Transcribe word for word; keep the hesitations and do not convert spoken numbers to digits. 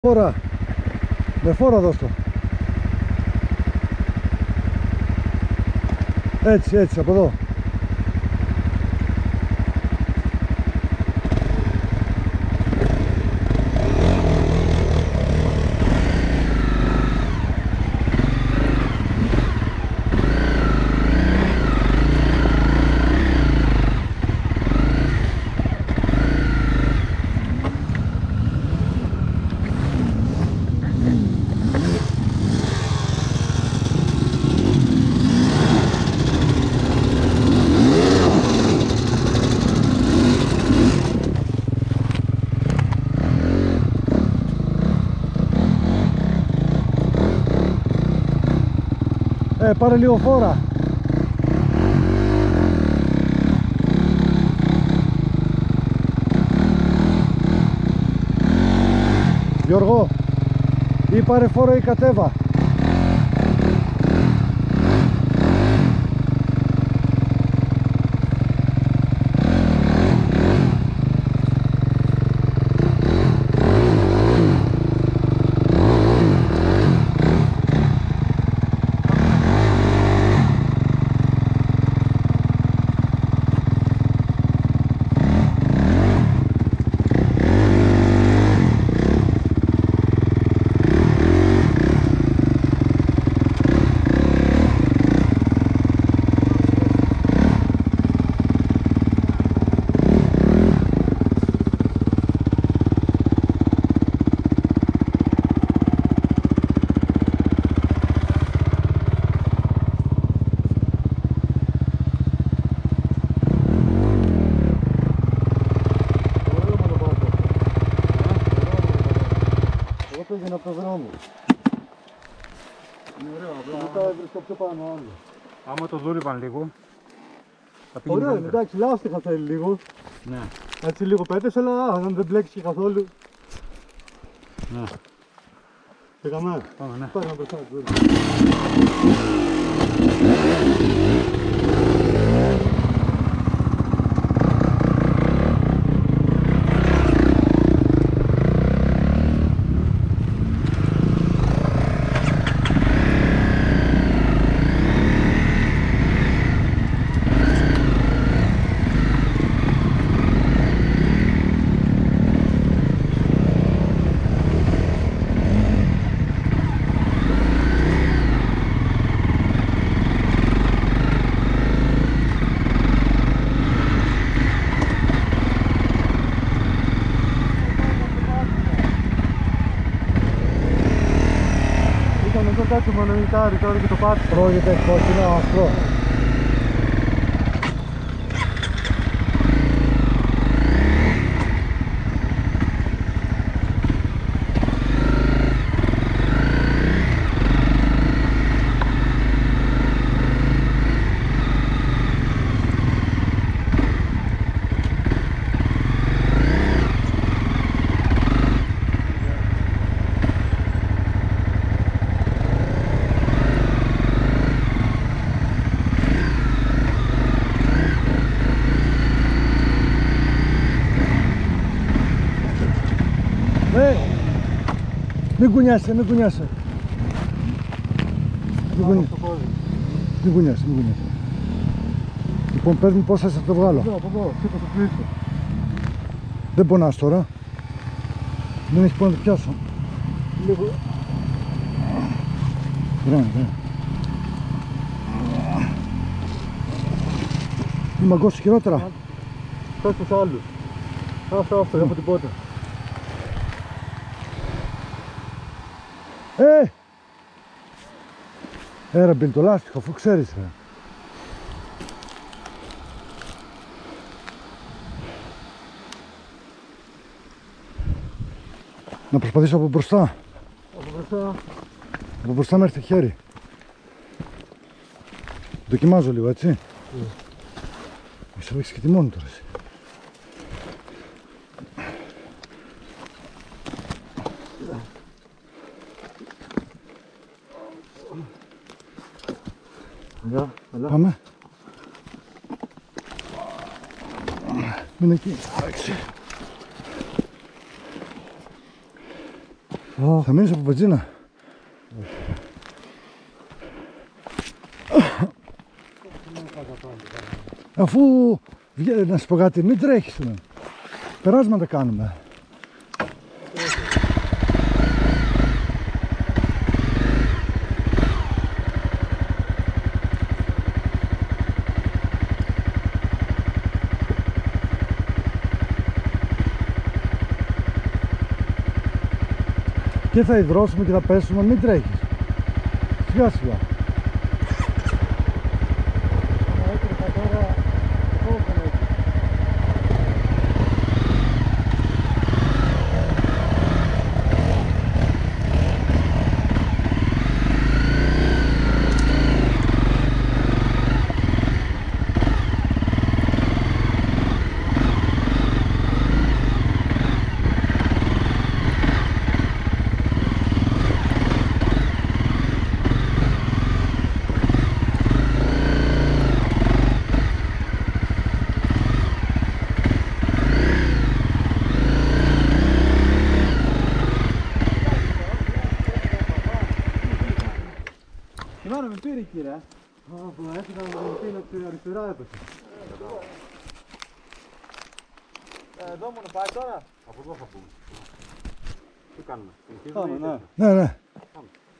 Φόρα, με φόρα δώσ' το. Έτσι, έτσι, από εδώ. Ε, πάρε λίγο φόρα. Γιώργο, ή πάρε φόρα ή κατέβα. Πήγαινε από το δρόμο. Είναι ωραίο, απλά μετά έβρισκα πιο πάνω άλλο. Άμα το δούλευαν λίγο θα ωραίο είναι, εντάξει, λάστιχα θέλει λίγο. Ναι. Έτσι λίγο πέτες, αλλά αν δεν μπλέξεις και καθόλου. Ναι. Πήγαμε. Πάμε, ναι. Πάμε να μπροστά του. Κάτσε μονοϊτάρι τώρα και το πάτησε. Τρώγεται κόκκινο, άσπρο. Μην κουνιάσαι, μην κουνιάσαι. Μην κουνιάσαι. Μην κουνιάσαι, μην κουνιάσαι. Λοιπόν, πες μου πόσα θα το βγάλω. Εδώ, από εδώ, σήκω το πίσω. Δεν πονάς τώρα. Δεν έχει πόνο να το πιάσω. Λίγο. Ωραία, ωραία. Μη μαγκώσεις χειρότερα. Πες τους άλλους. Αυτό, αυτό, δεν έχω τίποτα. Ε! Έρα μπει το λάστιχο, αφού ξέρεις ρε. Να προσπαθήσω από μπροστά. Από μπροστά. Από μπροστά με έρθει χέρι. Δοκιμάζω λίγο, έτσι. Mm. Μισό έχεις και τη μόνη τώρα εσύ. Yeah, πάμε. Μην εκεί. Εντάξει. Oh, θα μείνεις από βενζίνα. Αφού βγαίνει, να σου πω κάτι, μην τρέχεις. Ναι. Περάσματα κάνουμε. Και θα υδρώσουμε και θα πέσουμε, μην τρέχεις. Σιγά σιγά. Εμένα με πήρε εκεί ρε. Από έφυγα να μου πει να αριστερά έπεσε. Εδώ μόνο πάει τώρα. Από εδώ θα πούμε. Τι κάνουμε. Ναι, ναι.